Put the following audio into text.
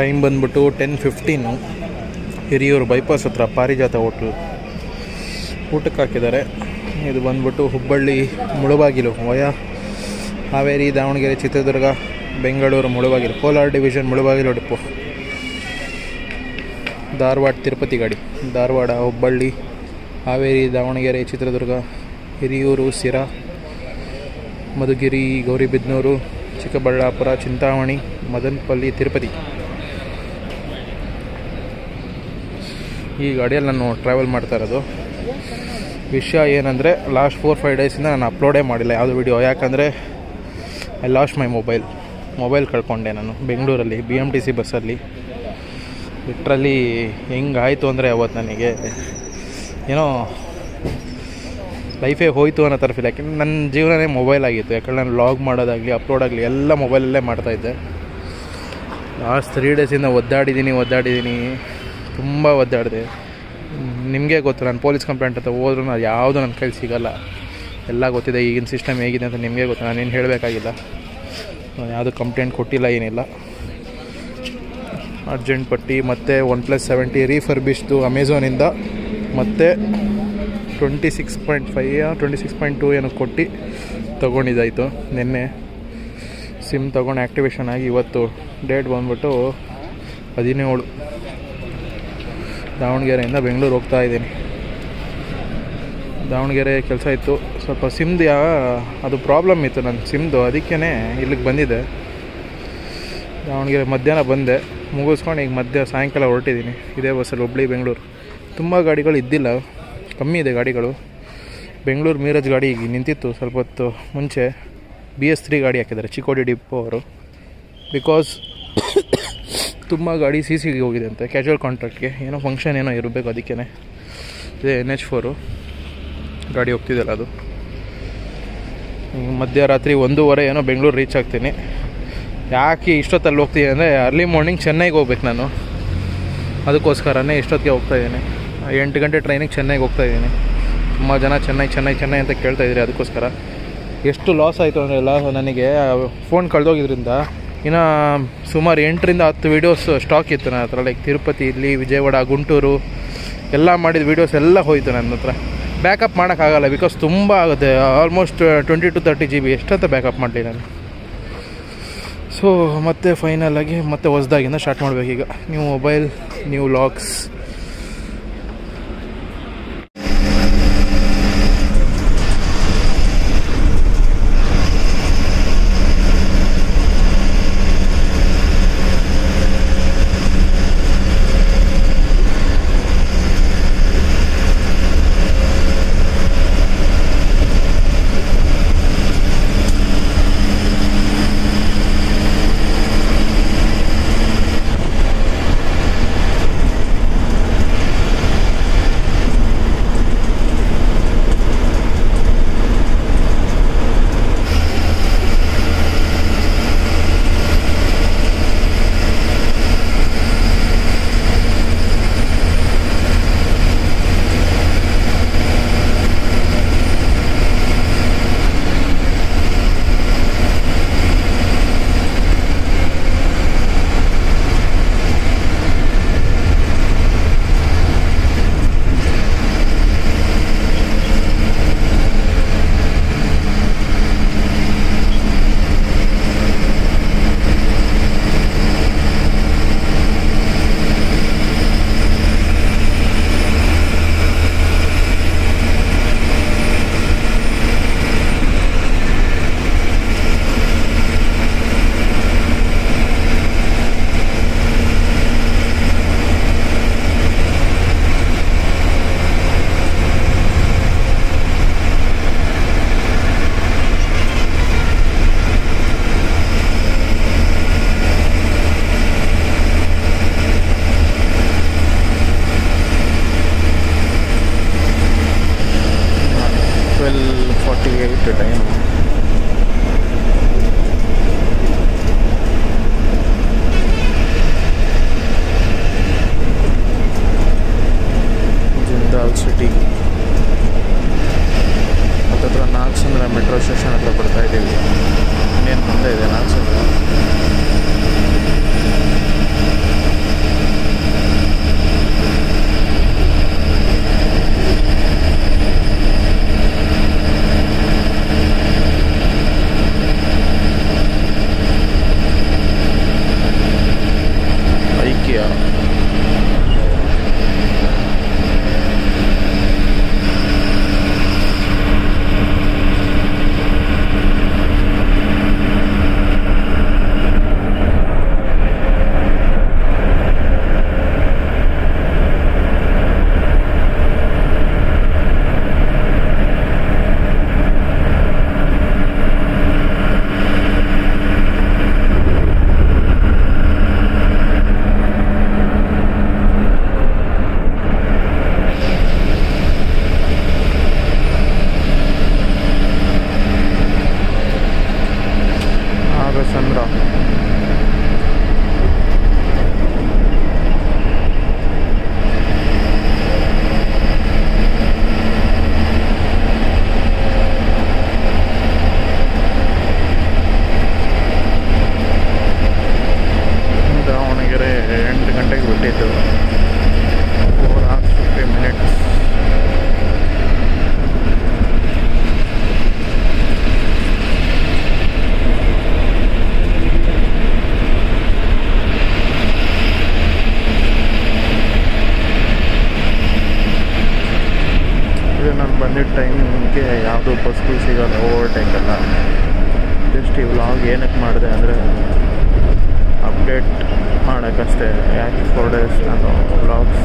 Time ಬಂದ್ಬಿಟ್ಟು 10:15. Hiriyur bypass ಹತ್ರ ಪಾರಿಜಾತ ಹೋಟ್ಲು ಊಟಕ್ಕೆ ಹಾಕಿದ್ದಾರೆ. ಇದು ಬಂದ್ಬಿಟ್ಟು Hubballi Mulbagal via Haveri, Davanagere, Chitradurga, Bengaluru Mulbagal, Kolar division Mulbagal depot. Dharwad Tirupati ಗಾಡಿ. ಧಾರವಾಡ, ಹುಬ್ಬಳ್ಳಿ, ಹಾವೇರಿ, ದಾವಣಗೆರೆ, ಚಿತ್ರದುರ್ಗ, ಹಿರಿಯೂರು, ಸಿರಾ, ಮಧುಗಿರಿ, ಗೌರಿಬಿದನೂರು, ಚಿಕ್ಕಬಳ್ಳಾಪುರ, ಚಿಂತಾಮಣಿ, ಮದನಪಲ್ಲಿ, ತಿರುಪತಿ. ಈ ಗಾಡಿಯಲ್ಲಿ ನಾನು ಟ್ರಾವೆಲ್ ಮಾಡ್ತಾ ಇರೋದು. ವಿಷಯ ಏನಂದರೆ ಲಾಸ್ಟ್ 4-5 ಡೇಸಿಂದ ನಾನು ಅಪ್ಲೋಡೇ ಮಾಡಿಲ್ಲ ಯಾವುದು ವಿಡಿಯೋ. ಯಾಕಂದರೆ ಐ ಲಾಸ್ಟ್ ಮೈ ಮೊಬೈಲ್ ಕಳ್ಕೊಂಡೆ ನಾನು ಬೆಂಗಳೂರಲ್ಲಿ BMTC ಬಸ್ಸಲ್ಲಿ. ಲಿಟ್ರಲಿ ಹೆಂಗಾಯಿತು ಅಂದರೆ ಅವತ್ತು ನನಗೆ ಏನೋ ಲೈಫೇ ಹೋಯಿತು ಅನ್ನೋ ಥರ ಫೀಲ್. ಯಾಕೆಂದರೆ ನನ್ನ ಜೀವನನೇ ಮೊಬೈಲ್ ಆಗಿತ್ತು. ಯಾಕಂದರೆ ನಾನು ವ್ಲಾಗ್ ಮಾಡೋದಾಗಲಿ ಅಪ್ಲೋಡ್ ಆಗಲಿ ಎಲ್ಲ ಮೊಬೈಲಲ್ಲೇ ಮಾಡ್ತಾಯಿದ್ದೆ. ಲಾಸ್ಟ್ 3 ಡೇಸಿಂದ ಒದ್ದಾಡಿದ್ದೀನಿ, ತುಂಬ ಒದ್ದಾಡಿದೆ. ನಿಮಗೆ ಗೊತ್ತು, ನಾನು ಪೊಲೀಸ್ ಕಂಪ್ಲೇಂಟ್ ಅಂತ ಹೋದ್ರೂ ಅದು ಯಾವುದೂ ನನ್ನ ಕೈಲಿ ಸಿಗೋಲ್ಲ. ಎಲ್ಲ ಗೊತ್ತಿದೆ ಈಗಿನ ಸಿಸ್ಟಮ್ ಹೇಗಿದೆ ಅಂತ ನಿಮಗೆ ಗೊತ್ತು. ನಾನೇನು ಹೇಳಬೇಕಾಗಿಲ್ಲ. ನಾನು ಯಾವುದು ಕಂಪ್ಲೇಂಟ್ ಕೊಟ್ಟಿಲ್ಲ, ಏನಿಲ್ಲ. ಅರ್ಜೆಂಟ್ ಪಟ್ಟಿ ಮತ್ತು OnePlus 70 ರೀಫರ್ಬಿಶ್ದು ಅಮೆಝಾನಿಂದ ಮತ್ತು 26.2 ಏನೋ ಕೊಟ್ಟು ತೊಗೊಂಡಿದ್ದಾಯಿತು. ನಿನ್ನೆ ಸಿಮ್ ತೊಗೊಂಡು ಆ್ಯಕ್ಟಿವೇಶನ್ ಆಗಿ ಇವತ್ತು ಡೇಟ್ ಬಂದ್ಬಿಟ್ಟು 17. ದಾವಣಗೆರೆಯಿಂದ ಬೆಂಗಳೂರು ಹೋಗ್ತಾ ಇದ್ದೀನಿ. ದಾವಣಗೆರೆ ಕೆಲಸ ಇತ್ತು, ಸ್ವಲ್ಪ ಸಿಮ್ದು ಅದು ಪ್ರಾಬ್ಲಮ್ ಇತ್ತು ನನ್ನ ಸಿಮ್ದು, ಅದಕ್ಕೇ ಇಲ್ಲಿಗೆ ಬಂದಿದ್ದೆ. ದಾವಣಗೆರೆ ಮಧ್ಯಾಹ್ನ ಬಂದೆ, ಮುಗಿಸ್ಕೊಂಡು ಈಗ ಸಾಯಂಕಾಲ ಹೊರಟಿದ್ದೀನಿ ಇದೇ ಬಸ್ಸಲ್ಲಿ. ಹುಬ್ಬಳ್ಳಿ ಬೆಂಗಳೂರು ತುಂಬ ಗಾಡಿಗಳು ಇದ್ದಿಲ್ಲ, ಕಮ್ಮಿ ಇದೆ ಗಾಡಿಗಳು. ಬೆಂಗಳೂರು ಮೀರಜ್ ಗಾಡಿ ಈಗ ನಿಂತಿತ್ತು ಸ್ವಲ್ಪ ಹೊತ್ತು ಮುಂಚೆ. BS3 ಗಾಡಿ ಹಾಕಿದ್ದಾರೆ ಚಿಕ್ಕೋಡಿ ಡಿಪೋ ಅವರು. ಬಿಕಾಸ್ ತುಂಬ ಗಾಡಿ CCಗೆ ಹೋಗಿದೆ ಅಂತೆ, ಕ್ಯಾಶುವಲ್ ಕಾಂಟ್ರಾಕ್ಟ್ಗೆ ಏನೋ ಫಂಕ್ಷನ್ ಏನೋ ಇರಬೇಕು, ಅದಕ್ಕೇ. ಇದೇ NH4 ಗಾಡಿ ಹೋಗ್ತಿದ್ದಲ್ಲ ಅದು. ಮಧ್ಯರಾತ್ರಿ 1:30 ಏನೋ ಬೆಂಗಳೂರು ರೀಚ್ ಆಗ್ತೀನಿ. ಯಾಕೆ ಇಷ್ಟೊತ್ತಲ್ಲಿ ಹೋಗ್ತೀನಿ ಅಂದರೆ ಅರ್ಲಿ ಮಾರ್ನಿಂಗ್ ಚೆನ್ನೈಗೆ ಹೋಗ್ಬೇಕು ನಾನು. ಅದಕ್ಕೋಸ್ಕರನೇ ಇಷ್ಟೊತ್ತಿಗೆ ಹೋಗ್ತಾಯಿದ್ದೀನಿ. 8 ಗಂಟೆ ಟ್ರೈನಿಗೆ ಚೆನ್ನೈಗೆ ಹೋಗ್ತಾಯಿದ್ದೀನಿ. ತುಂಬ ಜನ ಚೆನ್ನೈ ಅಂತ ಕೇಳ್ತಾಯಿದ್ರಿ. ಅದಕ್ಕೋಸ್ಕರ ಎಷ್ಟು ಲಾಸ್ ಆಯಿತು ಅಂದರೆ ನನಗೆ ಫೋನ್ ಕಳೆದೋಗಿದ್ರಿಂದ ಇನ್ನು ಸುಮಾರು 8-10 ವೀಡಿಯೋಸ್ ಸ್ಟಾಕ್ ಇತ್ತು ನನ್ನ ಹತ್ರ. ಲೈಕ್ ತಿರುಪತಿ, ಇಲ್ಲಿ ವಿಜಯವಾಡ, ಗುಂಟೂರು ಎಲ್ಲ ಮಾಡಿದ ವೀಡಿಯೋಸ್ ಎಲ್ಲ ಹೋಯಿತು ನನ್ನ ಹತ್ರ. ಬ್ಯಾಕಪ್ ಮಾಡೋಕ್ಕಾಗಲ್ಲ, ಬಿಕಾಸ್ ತುಂಬ ಆಗುತ್ತೆ. ಆಲ್ಮೋಸ್ಟ್ 20 to 30 GB ಎಷ್ಟಂತ ಬ್ಯಾಕಪ್ ಮಾಡಲಿ ನಾನು. ಸೊ ಮತ್ತೆ ಫೈನಲಾಗಿ ಮತ್ತೆ ಹೊಸದಾಗಿಂದ ಸ್ಟಾರ್ಟ್ ಮಾಡಬೇಕೀಗ. New mobile, new vlogs. ನಾನು ಬಂದಿದ್ದ ಟೈಮಿಗೆ ಯಾವುದೂ ಬಸ್ಗಳು ಸಿಗೋಲ್ಲ, ಓವರ್ಟೇಕಲ್ಲ. ಜಸ್ಟ್ ಈ ವ್ಲಾಗ್ ಏನಕ್ಕೆ ಮಾಡಿದೆ ಅಂದರೆ ಅಪ್ಡೇಟ್ ಮಾಡೋಕ್ಕಷ್ಟೇ. ಯಾಕೆ 4 days ನಾನು ವ್ಲಾಗ್ಸ್